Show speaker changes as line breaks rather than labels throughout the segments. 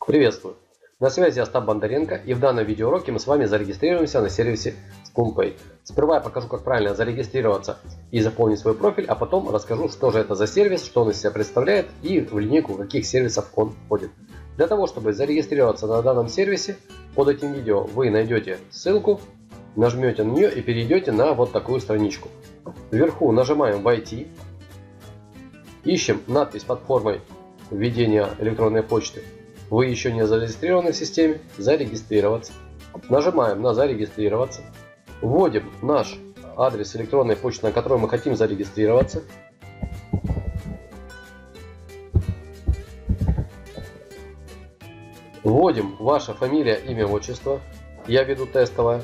Приветствую! На связи Остап Бондаренко, и в данном видеоуроке мы с вами зарегистрируемся на сервисе SpoonPay. Сперва я покажу, как правильно зарегистрироваться и заполнить свой профиль, а потом расскажу, что же это за сервис, что он из себя представляет и в линейку каких сервисов он входит. Для того, чтобы зарегистрироваться на данном сервисе, под этим видео вы найдете ссылку, нажмете на нее и перейдете на вот такую страничку. Вверху нажимаем «Войти», ищем надпись под формой введения электронной почты. Вы еще не зарегистрированы в системе, зарегистрироваться. Нажимаем на зарегистрироваться. Вводим наш адрес электронной почты, на который мы хотим зарегистрироваться. Вводим ваша фамилия, имя, отчество. Я веду тестовое.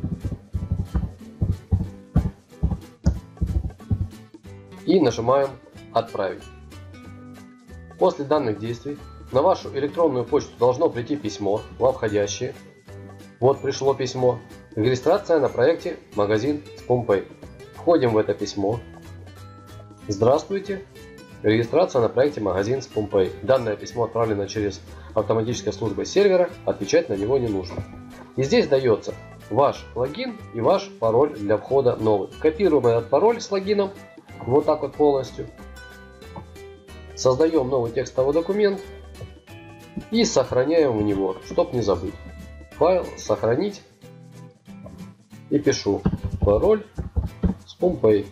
И нажимаем «Отправить». После данных действий на вашу электронную почту должно прийти письмо во входящие. Вот пришло письмо. Регистрация на проекте магазин SpoonPay. Входим в это письмо. Здравствуйте. Регистрация на проекте магазин SpoonPay. Данное письмо отправлено через автоматическую службу сервера. Отвечать на него не нужно. И здесь дается ваш логин и ваш пароль для входа новый. Копируем этот пароль с логином. Вот так вот полностью. Создаем новый текстовый документ. И сохраняем в него, чтобы не забыть. Файл, сохранить. И пишу пароль SpoonPay.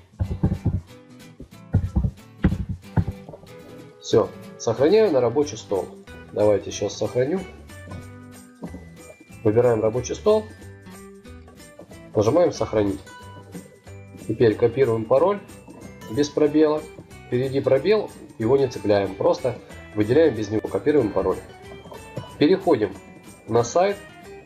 Все, сохраняю на рабочий стол. Давайте сейчас сохраню. Выбираем рабочий стол. Нажимаем сохранить. Теперь копируем пароль без пробела. Впереди пробел, его не цепляем. Просто выделяем без него, копируем пароль. Переходим на сайт.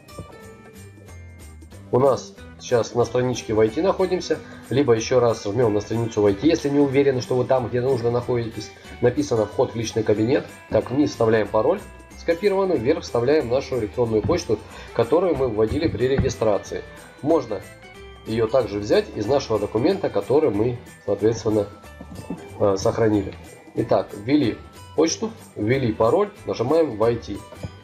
У нас сейчас на страничке «Войти» находимся. Либо еще раз жмем на страницу «Войти», если не уверены, что вы там, где нужно, находитесь. Написано «Вход в личный кабинет». Так, вниз вставляем пароль скопированный, вверх вставляем нашу электронную почту, которую мы вводили при регистрации. Можно ее также взять из нашего документа, который мы, соответственно, сохранили. Итак, ввели почту, ввели пароль, нажимаем «Войти».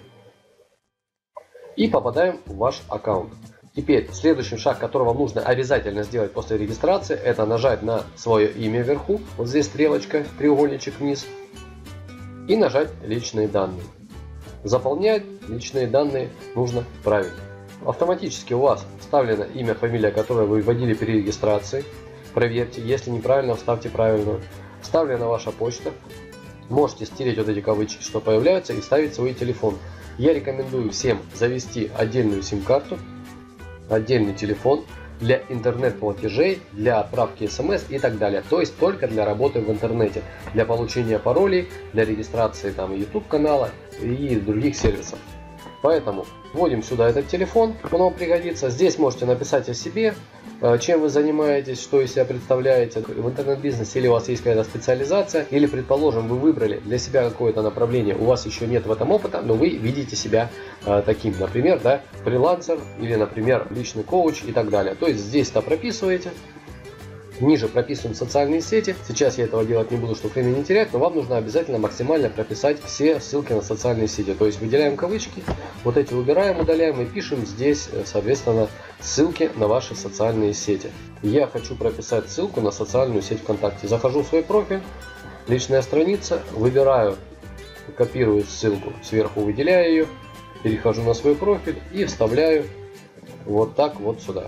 И попадаем в ваш аккаунт. Теперь следующий шаг, который вам нужно обязательно сделать после регистрации, это нажать на свое имя вверху, вот здесь стрелочка, треугольничек вниз, и нажать «Личные данные». Заполнять личные данные нужно правильно. Автоматически у вас вставлено имя, фамилия, которое вы вводили при регистрации. Проверьте, если неправильно, вставьте правильную. Вставлена ваша почта. Можете стереть вот эти кавычки, что появляются, и вставить свой телефон. Я рекомендую всем завести отдельную сим-карту, отдельный телефон для интернет-платежей, для отправки смс и так далее. То есть только для работы в интернете, для получения паролей, для регистрации там YouTube канала и других сервисов. Поэтому вводим сюда этот телефон, он вам пригодится. Здесь можете написать о себе, чем вы занимаетесь, что из себя представляете в интернет-бизнесе, или у вас есть какая-то специализация, или, предположим, вы выбрали для себя какое-то направление, у вас еще нет в этом опыта, но вы видите себя таким, например, да, фрилансер, или, например, личный коуч и так далее. То есть здесь-то прописываете. Ниже прописываем социальные сети. Сейчас я этого делать не буду, чтобы время не терять, но вам нужно обязательно максимально прописать все ссылки на социальные сети. То есть выделяем кавычки, вот эти убираем, удаляем и пишем здесь, соответственно, ссылки на ваши социальные сети. Я хочу прописать ссылку на социальную сеть ВКонтакте. Захожу в свой профиль, личная страница, выбираю, копирую ссылку, сверху выделяю ее, перехожу на свой профиль и вставляю вот так вот сюда.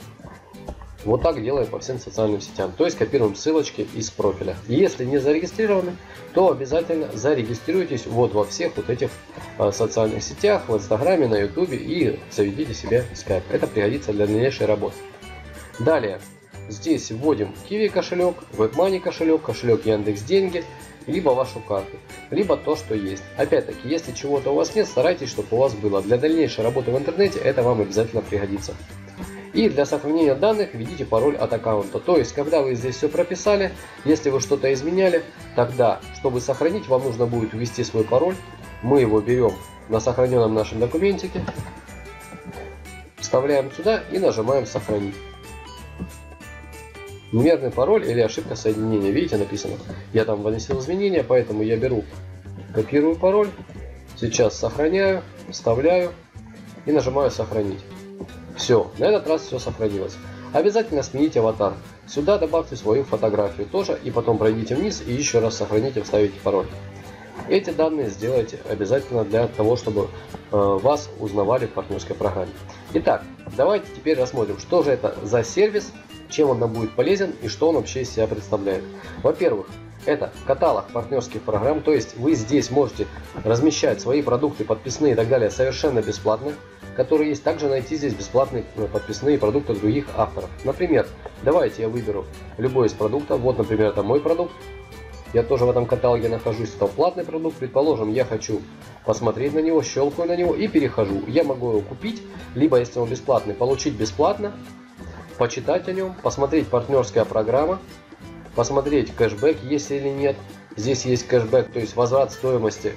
Вот так делаем по всем социальным сетям. То есть копируем ссылочки из профиля. Если не зарегистрированы, то обязательно зарегистрируйтесь вот во всех вот этих социальных сетях, в Инстаграме, на Ютубе, и заведите себе скайп. Это пригодится для дальнейшей работы. Далее здесь вводим Kiwi кошелек, WebMoney кошелек, кошелек Яндекс.Деньги, либо вашу карту, либо то, что есть. Опять-таки, если чего-то у вас нет, старайтесь, чтобы у вас было. Для дальнейшей работы в интернете это вам обязательно пригодится. И для сохранения данных введите пароль от аккаунта. То есть, когда вы здесь все прописали, если вы что-то изменяли, тогда, чтобы сохранить, вам нужно будет ввести свой пароль. Мы его берем на сохраненном нашем документике, вставляем сюда и нажимаем «Сохранить». Неверный пароль или ошибка соединения. Видите, написано. Я там вносил изменения, поэтому я беру, копирую пароль, Сейчас сохраняю, вставляю и нажимаю сохранить. Все, на этот раз все сохранилось. Обязательно смените аватар. Сюда добавьте свою фотографию тоже и потом пройдите вниз и еще раз сохраните, вставите пароль. Эти данные сделайте обязательно для того, чтобы вас узнавали в партнерской программе. Итак, давайте теперь рассмотрим, что же это за сервис, чем он нам будет полезен и что он вообще из себя представляет. Во-первых, это каталог партнерских программ, то есть вы здесь можете размещать свои продукты, подписные и так далее совершенно бесплатно, которые есть. Также найти здесь бесплатные подписные продукты других авторов. Например, давайте я выберу любой из продуктов. Вот, например, это мой продукт. Я тоже в этом каталоге нахожусь. Это платный продукт. Предположим, я хочу посмотреть на него, щелкаю на него и перехожу. Я могу его купить, либо, если он бесплатный, получить бесплатно, почитать о нем, посмотреть партнерская программа, посмотреть кэшбэк есть или нет. Здесь есть кэшбэк, то есть возврат стоимости,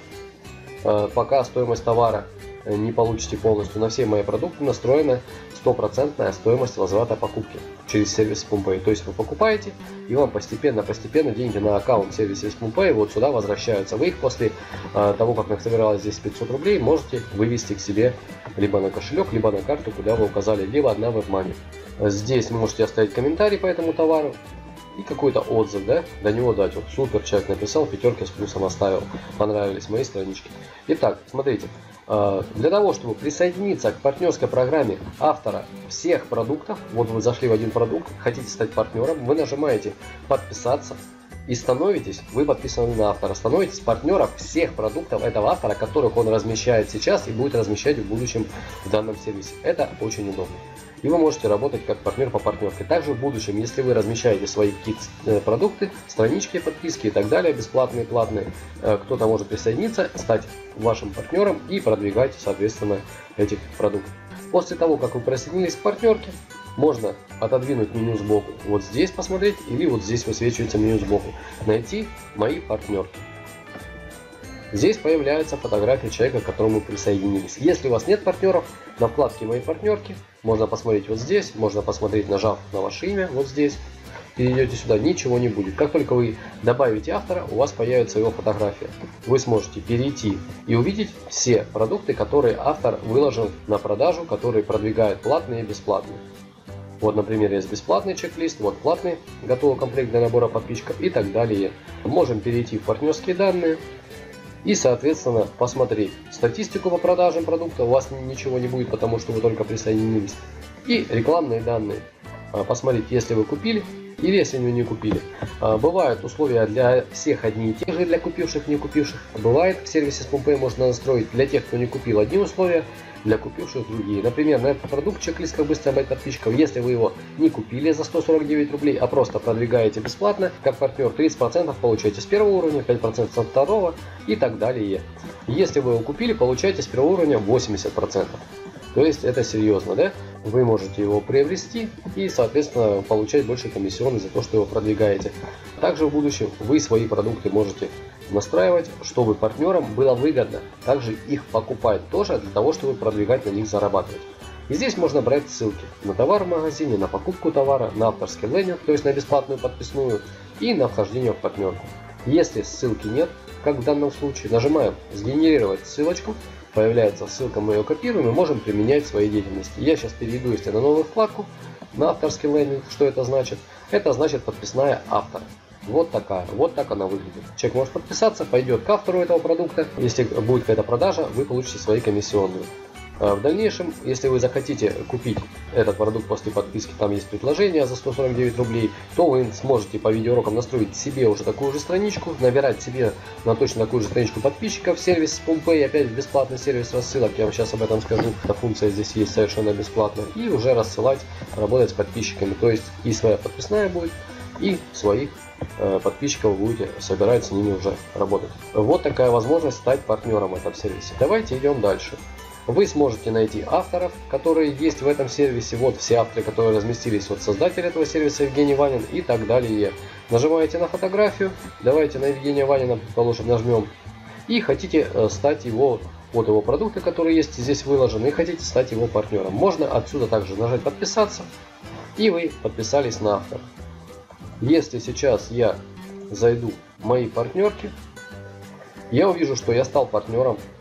пока стоимость товара не получите полностью. На все мои продукты настроена 100% стоимость возврата покупки через сервис SpoonPay. То есть вы покупаете, и вам постепенно деньги на аккаунт сервиса SpoonPay вот сюда возвращаются. Вы их после того, как насобиралось здесь 500 рублей, можете вывести к себе либо на кошелек, либо на карту, куда вы указали, либо на WebMoney. Здесь вы можете оставить комментарий по этому товару и какой-то отзыв, да, до него дать. Вот супер, человек написал, пятерки с плюсом оставил, понравились мои странички. Итак, смотрите, для того, чтобы присоединиться к партнерской программе автора всех продуктов, вот вы зашли в один продукт, хотите стать партнером, вы нажимаете подписаться и становитесь, вы подписаны на автора, становитесь партнером всех продуктов этого автора, которых он размещает сейчас и будет размещать в будущем в данном сервисе. Это очень удобно. И вы можете работать как партнер по партнерке. Также в будущем, если вы размещаете свои какие-то продукты, странички, подписки и так далее, бесплатные, платные, кто-то может присоединиться, стать вашим партнером и продвигать, соответственно, этих продуктов. После того, как вы присоединились к партнерке, можно отодвинуть меню сбоку, вот здесь посмотреть, или вот здесь высвечивается меню сбоку, найти мои партнерки. Здесь появляется фотография человека, к которому присоединились. Если у вас нет партнеров, на вкладке «Мои партнерки» можно посмотреть вот здесь, можно посмотреть, нажав на ваше имя вот здесь. Перейдете сюда, ничего не будет. Как только вы добавите автора, у вас появится его фотография. Вы сможете перейти и увидеть все продукты, которые автор выложил на продажу, которые продвигают платные и бесплатные. Вот, например, есть бесплатный чек-лист, вот платный готовый комплект для набора подписчиков и так далее. Можем перейти в партнерские данные. И, соответственно, посмотреть статистику по продажам продукта. У вас ничего не будет, потому что вы только присоединились. И рекламные данные. Посмотреть, если вы купили или если вы не купили. Бывают условия для всех одни и те же, для купивших и не купивших. Бывает в сервисе SpoonPay можно настроить для тех, кто не купил, одни условия, для купивших другие. Например, на этот продукт чек-лист «Как быстро набрать подписчиков», если вы его не купили за 149 рублей, а просто продвигаете бесплатно, как партнер, 30% получаете с первого уровня, 5% со второго и так далее. Если вы его купили, получаете с первого уровня 80%. То есть это серьезно, да? Вы можете его приобрести и, соответственно, получать больше комиссионных за то, что его продвигаете. Также в будущем вы свои продукты можете настраивать, чтобы партнерам было выгодно также их покупать тоже для того, чтобы продвигать на них, зарабатывать. И здесь можно брать ссылки на товар в магазине, на покупку товара, на авторский лендинг, то есть на бесплатную подписную и на вхождение в партнерку. Если ссылки нет, как в данном случае, нажимаем «Сгенерировать ссылочку», появляется ссылка, мы ее копируем и можем применять в своей деятельности. Я сейчас перейду, если на новую вкладку, на авторский лендинг. Что это значит? Это значит подписная автора. Вот такая, вот так она выглядит. Человек может подписаться, пойдет к автору этого продукта. Если будет какая-то продажа, вы получите свои комиссионные. В дальнейшем, если вы захотите купить этот продукт после подписки, там есть предложение за 149 рублей, то вы сможете по видеоурокам настроить себе уже такую же страничку, набирать себе на точно такую же страничку подписчиков в сервис SpoonPay, опять бесплатный сервис рассылок, я вам сейчас об этом скажу, эта функция здесь есть совершенно бесплатно, и уже рассылать, работать с подписчиками, то есть и своя подписная будет, и своих подписчиков будете собирать, с ними уже работать. Вот такая возможность стать партнером в этом сервисе. Давайте идем дальше. Вы сможете найти авторов, которые есть в этом сервисе. Вот все авторы, которые разместились. Вот создатель этого сервиса Евгений Ванин и так далее. Нажимаете на фотографию. Давайте на Евгения Ванина, предположим, нажмем. И хотите стать его, вот его продукты, которые есть здесь выложены. И хотите стать его партнером. Можно отсюда также нажать подписаться. И вы подписались на автора. Если сейчас я зайду в мои партнерки, я увижу, что я стал партнером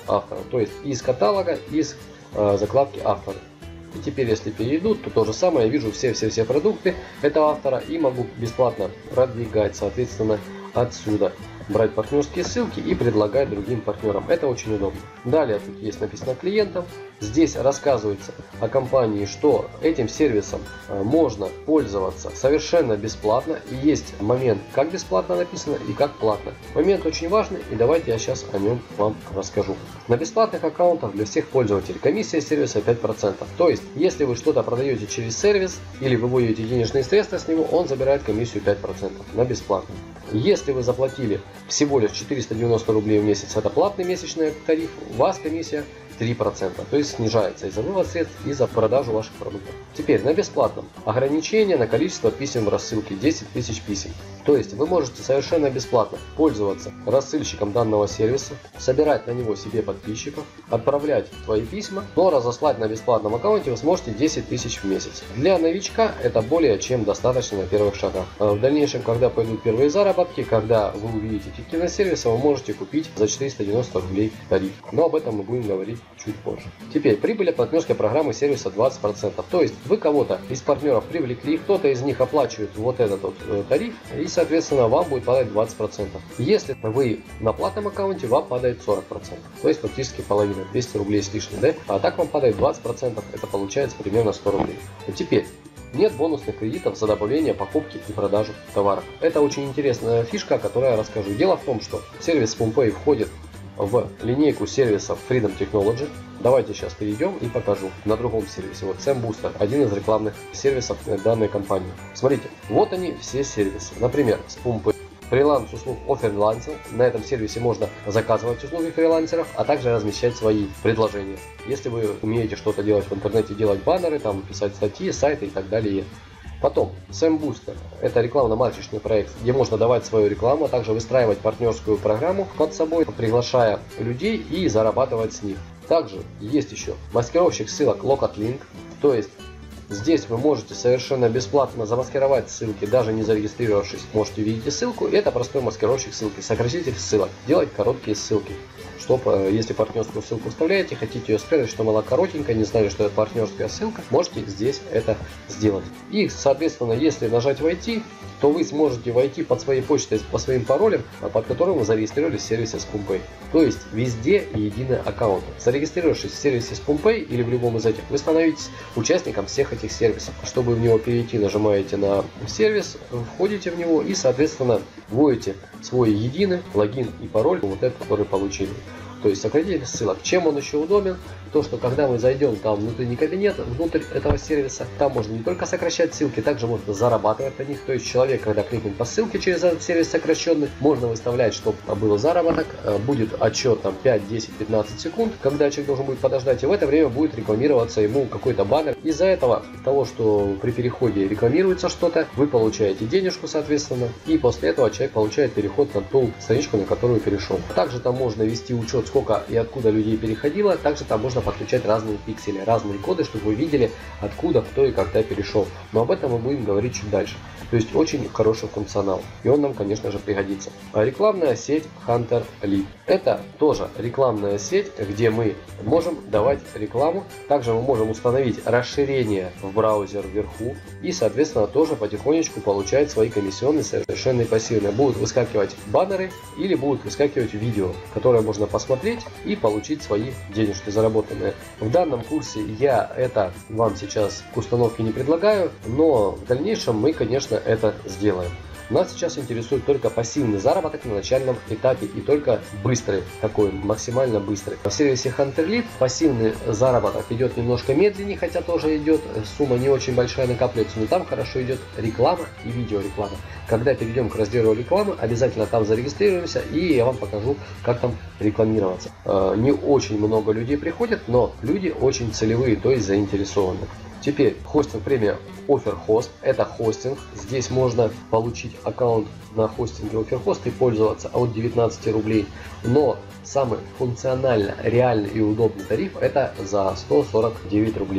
автора, то есть из каталога, из закладки автора. И теперь, если перейду, то то же самое, я вижу все продукты этого автора и могу бесплатно продвигать, соответственно, отсюда. Брать партнерские ссылки и предлагать другим партнерам. Это очень удобно. Далее тут есть написано клиентам. Здесь рассказывается о компании, что этим сервисом можно пользоваться совершенно бесплатно. И есть момент, как бесплатно написано и как платно. Момент очень важный, и давайте я сейчас о нем вам расскажу. На бесплатных аккаунтах для всех пользователей комиссия сервиса 5%. То есть, если вы что-то продаете через сервис или выводите денежные средства с него, он забирает комиссию 5% на бесплатно. Если вы заплатили всего лишь 490 рублей в месяц, это платный месячный тариф, у вас комиссия 3%, то есть снижается из-за вывод средств и за продажу ваших продуктов. Теперь на бесплатном ограничение на количество писем в рассылке 10 тысяч писем. То есть вы можете совершенно бесплатно пользоваться рассылщиком данного сервиса, собирать на него себе подписчиков, отправлять свои письма, но разослать на бесплатном аккаунте вы сможете 10 тысяч в месяц. Для новичка это более чем достаточно на первых шагах. В дальнейшем, когда пойдут первые заработки, когда вы увидите эффективность сервиса, вы можете купить за 490 рублей тариф. Но об этом мы будем говорить чуть позже. Теперь прибыль от партнерской программы сервиса 20%. То есть вы кого-то из партнеров привлекли, кто-то из них оплачивает вот этот вот тариф, и соответственно вам будет падать 20%. Если вы на платном аккаунте, вам падает 40%. То есть фактически половина, 200 рублей с лишним. Да? А так вам падает 20%, это получается примерно 100 рублей. А теперь нет бонусных кредитов за добавление, покупки и продажу товаров. Это очень интересная фишка, о которой я расскажу. Дело в том, что сервис SpoonPay входит в линейку сервисов Freedom Technology. Давайте сейчас перейдем и покажу на другом сервисе. Вот SamBooster, один из рекламных сервисов данной компании. Смотрите, вот они все сервисы. Например, SpoonPay. Фриланс услуг Offerlancer. На этом сервисе можно заказывать услуги фрилансеров, а также размещать свои предложения. Если вы умеете что-то делать в интернете, делать баннеры, там, писать статьи, сайты и так далее. Потом SamBooster. Это рекламно-матричный проект, где можно давать свою рекламу, а также выстраивать партнерскую программу под собой, приглашая людей и зарабатывать с них. Также есть еще маскировщик ссылок Lockatlink, то есть здесь вы можете совершенно бесплатно замаскировать ссылки, даже не зарегистрировавшись. Можете видеть ссылку, и это простой маскировщик ссылки, сократитель ссылок, делать короткие ссылки. Чтобы, если партнерскую ссылку вставляете, хотите ее спрятать, что она коротенькая, не знали, что это партнерская ссылка, можете здесь это сделать. И, соответственно, если нажать «Войти», то вы сможете войти под своей почтой, по своим паролям, под которым вы зарегистрировались в сервисе SpoonPay. То есть везде единый аккаунт. Зарегистрировавшись в сервисе SpoonPay или в любом из этих, вы становитесь участником всех этих сервисов. Чтобы в него перейти, нажимаете на сервис, входите в него и, соответственно, вводите свой единый логин и пароль, вот этот, который получили. То есть сократитель ссылок. Чем он еще удобен? То, что когда мы зайдем там внутренний кабинет, внутрь этого сервиса, там можно не только сокращать ссылки, также можно зарабатывать на них. То есть человек, когда кликнет по ссылке через этот сервис сокращенный, можно выставлять, чтобы был заработок, будет отчет там 5, 10, 15 секунд, когда человек должен будет подождать, и в это время будет рекламироваться ему какой-то баннер. Из-за этого, того, что при переходе рекламируется что-то, вы получаете денежку, соответственно, и после этого человек получает переход на ту страничку, на которую перешел. Также там можно вести учет, сколько и откуда людей переходило, также там можно подключать разные пиксели, разные коды, чтобы вы видели, откуда, кто и когда перешел. Но об этом мы будем говорить чуть дальше. То есть очень хороший функционал, и он нам, конечно же, пригодится. Рекламная сеть Hunter Lead. Это тоже рекламная сеть, где мы можем давать рекламу. Также мы можем установить расширение в браузер вверху и, соответственно, тоже потихонечку получать свои комиссионные совершенно пассивные. Будут выскакивать баннеры или будут выскакивать видео, которые можно посмотреть и получить свои денежки заработанные. В данном курсе я это вам сейчас к установке не предлагаю, но в дальнейшем мы, конечно, это сделаем. Нас сейчас интересует только пассивный заработок на начальном этапе и только быстрый, такой максимально быстрый. В сервисе Hunter Lead пассивный заработок идет немножко медленнее, хотя тоже идет, сумма не очень большая накапливается, но там хорошо идет реклама и видеореклама. Когда перейдем к разделу рекламы, обязательно там зарегистрируемся и я вам покажу, как там рекламироваться. Не очень много людей приходят, но люди очень целевые, то есть заинтересованы. Теперь хостинг премия OfferHost, это хостинг. Здесь можно получить аккаунт на хостинге OfferHost и пользоваться от 19 рублей. Но самый функционально, реальный и удобный тариф это за 149 рублей.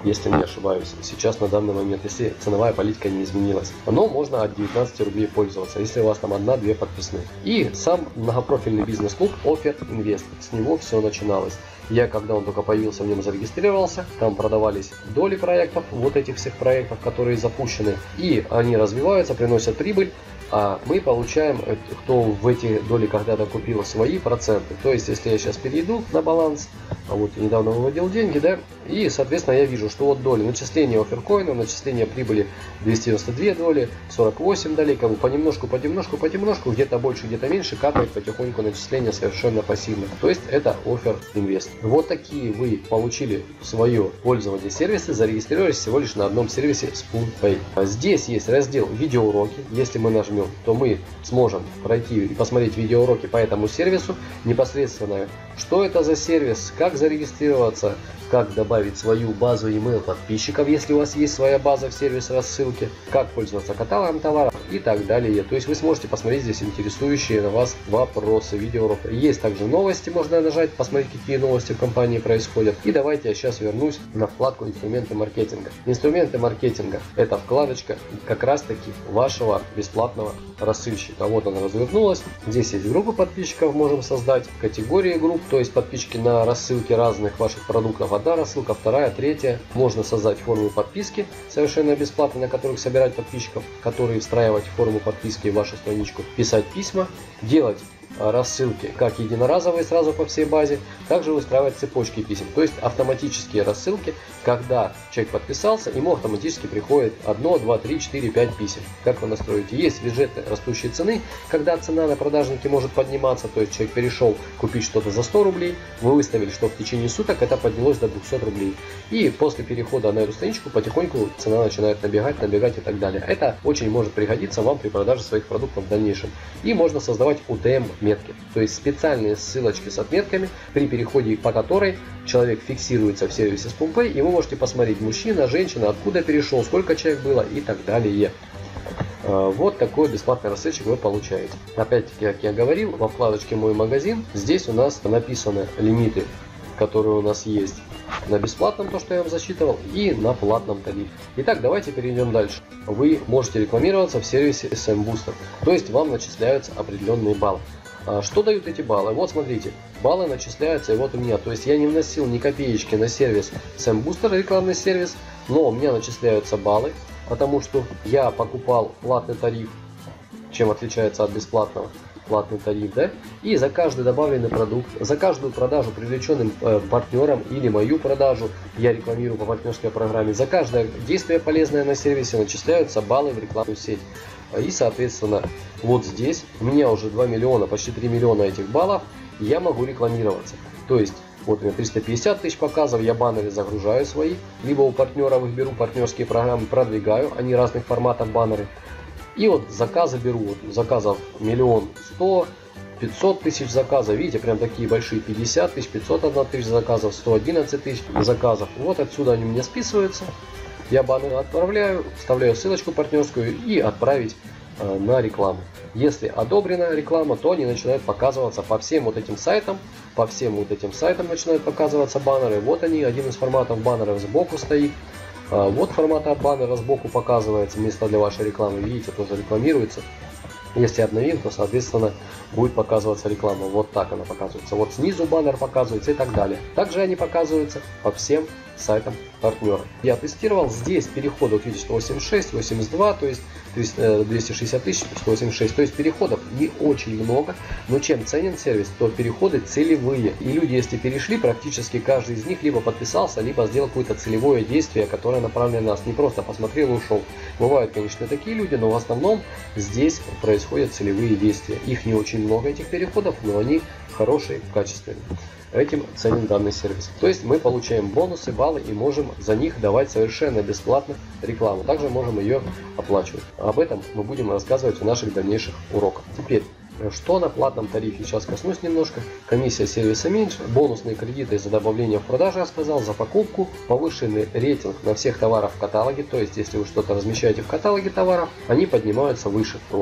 если не ошибаюсь, сейчас на данный момент, если ценовая политика не изменилась. Но можно от 19 рублей пользоваться, если у вас там 1-2 подписные. И сам многопрофильный бизнес-клуб Offer Invest, с него все начиналось. Я, когда он только появился, в нем зарегистрировался, там продавались доли проектов, вот этих всех проектов, которые запущены, и они развиваются, приносят прибыль, а мы получаем, кто в эти доли когда-то купил, свои проценты. То есть, если я сейчас перейду на баланс, а вот я недавно выводил деньги, да, и, соответственно, я вижу, что вот доли, начисление офферкоина, начисление прибыли 292 доли, 48 долей, как бы понемножку, где-то больше, где-то меньше, капает потихоньку начисление совершенно пассивно. То есть, это Offer Invest. Вот такие вы получили свое пользование сервиса, зарегистрировались всего лишь на одном сервисе SpoonPay. Здесь есть раздел видеоуроки. Если мы нажмем, то мы сможем пройти и посмотреть видеоуроки по этому сервису непосредственно, что это за сервис, как зарегистрироваться, как добавить свою базу email подписчиков, если у вас есть своя база в сервис рассылки, как пользоваться каталогом товаров и так далее. То есть вы сможете посмотреть здесь интересующие вас вопросы видеоурока. Есть также новости, можно нажать, посмотреть, какие новости в компании происходят. И давайте я сейчас вернусь на вкладку инструменты маркетинга. Инструменты маркетинга — это вкладочка как раз таки вашего бесплатного рассылщика. Вот она развернулась. Здесь есть группы подписчиков, можем создать категории групп, то есть подписчики на рассылки разных ваших продуктов. Одна рассылка, вторая, третья. Можно создать форму подписки совершенно бесплатно, на которых собирать подписчиков, которые встраивать в форму подписки в вашу страничку, писать письма, делать рассылки как единоразовые сразу по всей базе, также выстраивать цепочки писем, то есть автоматические рассылки, когда человек подписался, ему автоматически приходит 1, 2, 3, 4, 5 писем. Как вы настроите? Есть бюджеты растущей цены, когда цена на продажнике может подниматься, то есть человек перешел купить что-то за 100 рублей, вы выставили, что в течение суток это поднялось до 200 рублей. И после перехода на эту страничку потихоньку цена начинает набегать и так далее. Это очень может пригодиться вам при продаже своих продуктов в дальнейшем. И можно создавать UTM метки, то есть специальные ссылочки с отметками, при переходе по которой человек фиксируется в сервисе SpoonPay, и вы можете посмотреть, мужчина, женщина, откуда перешел, сколько человек было и так далее. Вот такой бесплатный рассылщик вы получаете. Опять-таки, как я говорил, во вкладочке «Мой магазин» здесь у нас написаны лимиты, которые у нас есть на бесплатном, то, что я вам зачитывал, и на платном тарифе. Итак, давайте перейдем дальше. Вы можете рекламироваться в сервисе SM Booster, то есть вам начисляются определенные баллы. Что дают эти баллы? Вот смотрите, баллы начисляются, и вот у меня, то есть я не вносил ни копеечки на сервис SM Booster, рекламный сервис, но у меня начисляются баллы, потому что я покупал платный тариф, чем отличается от бесплатного. Платный тариф, да? И за каждый добавленный продукт, за каждую продажу привлеченным партнером или мою продажу, я рекламирую по партнерской программе, за каждое действие полезное на сервисе начисляются баллы в рекламную сеть. И, соответственно, вот здесь у меня уже 2 миллиона, почти 3 миллиона этих баллов, я могу рекламироваться. То есть, вот у меня 350 тысяч показов, я баннеры загружаю свои, либо у партнеров их беру, партнерские программы продвигаю, они разных форматов баннеры. И вот заказы беру, вот заказов 1 100 000, 500 тысяч заказов, видите, прям такие большие, 50 тысяч, 501 тысяч заказов, 111 тысяч заказов. Вот отсюда они у меня списываются. Я баннеры отправляю, вставляю ссылочку партнерскую и отправить на рекламу. Если одобрена реклама, то они начинают показываться по всем вот этим сайтам. По всем вот этим сайтам начинают показываться баннеры. Вот они, один из форматов баннеров сбоку стоит. Вот формат баннера сбоку показывается, место для вашей рекламы, видите, тоже рекламируется. Если обновим, то, соответственно, будет показываться реклама. Вот так она показывается. Вот снизу баннер показывается и так далее. Также они показываются по всем сайтам партнера. Я тестировал. Здесь переходы, вот видите, 186, 82, то есть 260 тысяч, 186. То есть переходов не очень много. Но чем ценен сервис, то переходы целевые. И люди, если перешли, практически каждый из них либо подписался, либо сделал какое-то целевое действие, которое направлено на нас. Не просто посмотрел и ушел. Бывают, конечно, такие люди, но в основном здесь происходят целевые действия. Их не очень много, этих переходов, но они хорошие, качественные. Этим ценен данный сервис. То есть мы получаем бонусы, баллы и можем за них давать совершенно бесплатно рекламу. Также можем ее оплачивать. Об этом мы будем рассказывать в наших дальнейших уроках. Теперь, что на платном тарифе? Сейчас коснусь немножко. Комиссия сервиса меньше, бонусные кредиты за добавление в продажу, я сказал, за покупку, повышенный рейтинг на всех товарах в каталоге. То есть, если вы что-то размещаете в каталоге товаров, они поднимаются выше у вас.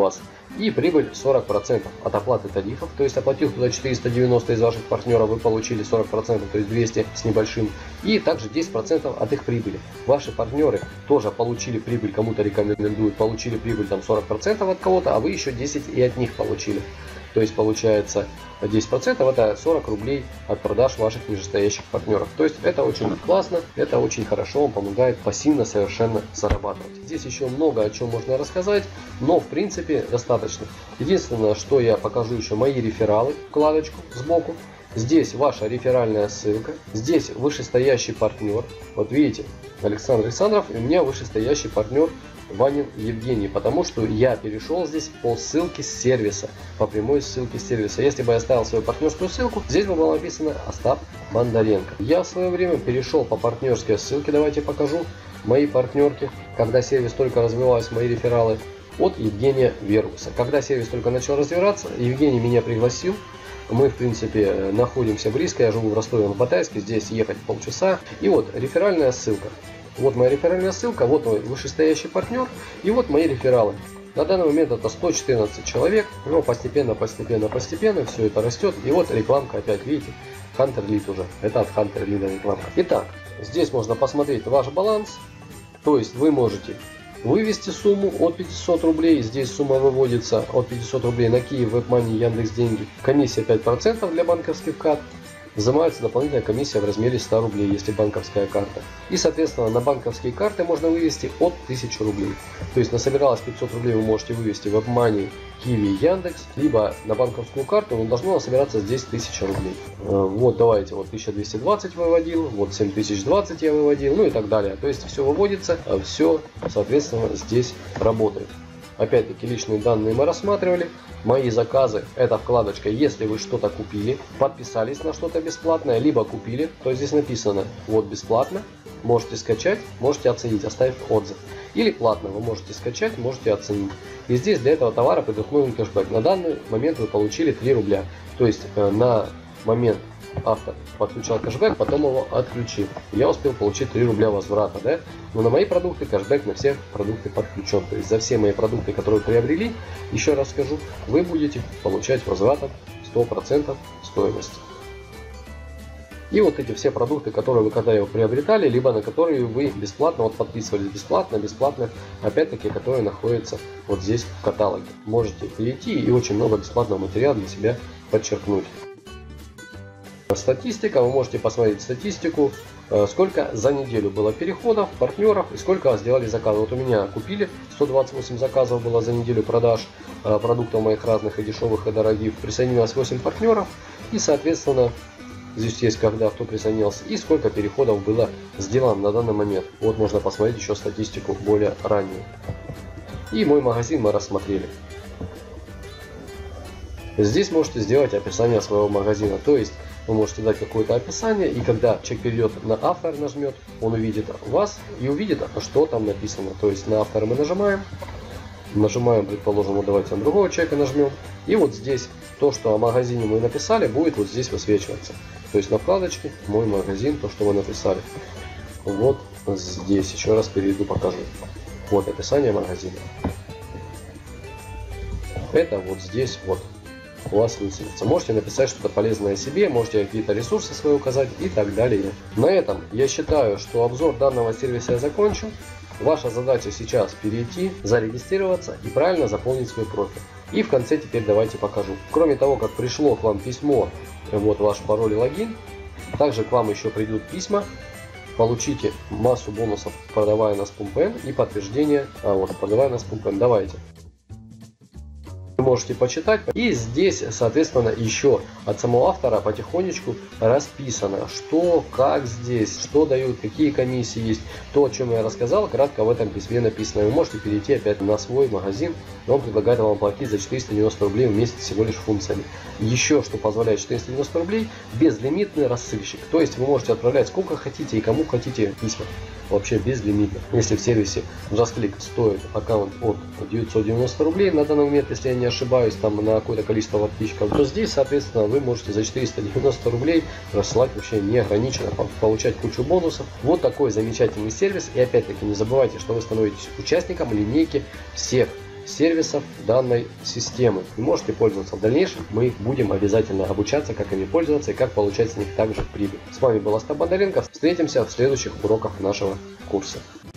И прибыль 40% от оплаты тарифов, то есть оплатил туда 490 из ваших партнеров, вы получили 40%, то есть 200 с небольшим. И также 10% от их прибыли. Ваши партнеры тоже получили прибыль, кому-то рекомендуют, получили прибыль там 40% от кого-то, а вы еще 10 и от них получили. То есть получается 10% это 40 рублей от продаж ваших нижестоящих партнеров. То есть это очень классно, это очень хорошо, вам помогает пассивно совершенно зарабатывать. Здесь еще много о чем можно рассказать, но в принципе достаточно. Единственное, что я покажу еще мои рефералы, вкладочку сбоку. Здесь ваша реферальная ссылка, здесь вышестоящий партнер. Вот видите, Александр Александров, и у меня вышестоящий партнер Ванин Евгений, потому что я перешел здесь по ссылке с сервиса, по прямой ссылке с сервиса. Если бы я оставил свою партнерскую ссылку, здесь бы было написано Остап Бондаренко. Я в свое время перешел по партнерской ссылке, давайте покажу мои партнерки, когда сервис только развивался, мои рефералы, от Евгения Вергуса. Когда сервис только начал развиваться, Евгений меня пригласил. Мы, в принципе, находимся близко, я живу в Ростове-на-Батайске, здесь ехать полчаса. И вот реферальная ссылка. Вот моя реферальная ссылка, вот мой вышестоящий партнер, и вот мои рефералы. На данный момент это 114 человек, но постепенно все это растет. И вот рекламка опять, видите, Hunter Lead уже, это от Hunter Lead рекламка. Итак, здесь можно посмотреть ваш баланс, то есть вы можете вывести сумму от 500 рублей, здесь сумма выводится от 500 рублей на Киев, WebMoney, Яндекс.Деньги, комиссия 5% для банковских карт. Взимается дополнительная комиссия в размере 100 рублей, если банковская карта. И, соответственно, на банковские карты можно вывести от 1000 рублей. То есть, насобиралось 500 рублей вы можете вывести в WebMoney, Киви, Яндекс, либо на банковскую карту, но должно насобираться здесь 1000 рублей. Вот, давайте, вот 1220 выводил, вот 7020 я выводил, ну и так далее. То есть, все выводится, все, соответственно, здесь работает. Опять-таки, личные данные мы рассматривали. Мои заказы, это вкладочка, если вы что-то купили, подписались на что-то бесплатное, либо купили, то здесь написано вот бесплатно, можете скачать, можете оценить, оставив отзыв. Или платно, вы можете скачать, можете оценить. И здесь для этого товара предусмотрен кэшбэк. На данный момент вы получили 3 рубля. То есть на момент автор подключал кэшбэк, потом его отключил. Я успел получить 3 рубля возврата, да? Но на мои продукты кэшбэк на все продукты подключен. То есть за все мои продукты, которые приобрели, еще раз скажу, вы будете получать возвратом 100% стоимости. И вот эти все продукты, которые вы когда его приобретали, либо на которые вы бесплатно, вот подписывались бесплатно, опять-таки, которые находятся вот здесь в каталоге. Можете перейти и очень много бесплатного материала для себя подчеркнуть. Статистика, вы можете посмотреть статистику, сколько за неделю было переходов, партнеров и сколько сделали заказов. Вот у меня купили 128 заказов было за неделю продаж продуктов моих разных и дешевых и дорогих. Присоединилось 8 партнеров и соответственно здесь есть когда кто присоединился и сколько переходов было сделано на данный момент. Вот можно посмотреть еще статистику более раннюю. И мой магазин мы рассмотрели. Здесь можете сделать описание своего магазина, то есть вы можете дать какое-то описание, и когда человек перейдет на автор, нажмет, он увидит вас и увидит, что там написано. То есть на автор мы нажимаем, предположим, вот давайте на другого человека нажмем, и вот здесь то, что о магазине мы написали, будет вот здесь высвечиваться. То есть на вкладочке мой магазин, то, что мы написали. Вот здесь, еще раз перейду, покажу. Вот описание магазина. Это вот здесь вот у вас высветится. Можете написать что-то полезное себе, можете какие-то ресурсы свои указать и так далее. На этом я считаю, что обзор данного сервиса я закончил. Ваша задача сейчас перейти, зарегистрироваться и правильно заполнить свой профиль. И в конце теперь давайте покажу. Кроме того, как пришло к вам письмо, вот ваш пароль и логин, также к вам еще придут письма. Получите массу бонусов, продавая на SpumpN и подтверждение, продавая на SpumpN. Давайте. Вы можете почитать. И здесь, соответственно, еще от самого автора потихонечку расписано, что, как здесь, что дают, какие комиссии есть. То, о чем я рассказал, кратко в этом письме написано. Вы можете перейти опять на свой магазин, и он предлагает вам платить за 490 рублей в месяц всего лишь функциями. Еще что позволяет 490 рублей, безлимитный рассылщик. То есть вы можете отправлять сколько хотите и кому хотите письма. Вообще безлимитно. Если в сервисе JustClick стоит аккаунт от 990 рублей на данный момент, если я не ошибаюсь, там на какое-то количество подписчиков, то здесь, соответственно, вы можете за 490 рублей рассылать вообще неограниченно, получать кучу бонусов. Вот такой замечательный сервис. И опять-таки не забывайте, что вы становитесь участником линейки всех сервисов данной системы. И можете пользоваться в дальнейшем. Мы будем обязательно обучаться, как ими пользоваться и как получать с них также прибыль. С вами был Остап Бондаренко. Встретимся в следующих уроках нашего курса.